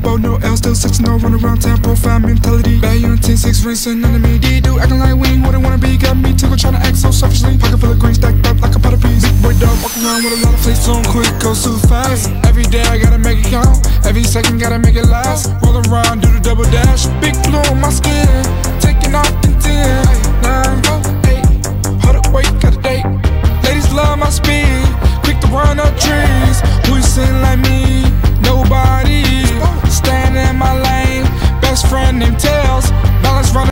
combo, no L, still 6-0, run around town, profile mentality. Bad young 10-6 racing under me. D-do acting like we ain't what I wanna be. Got me tickled trying to act so selfishly. Pocket full of green stacked up like a pot of peas. Big boy dog walking around with a lot of plates on quick, go super fast. Every day I gotta make it count, every second gotta make it last. Roll around, do the double dash, big blue on my skin, taking off the 10. 9,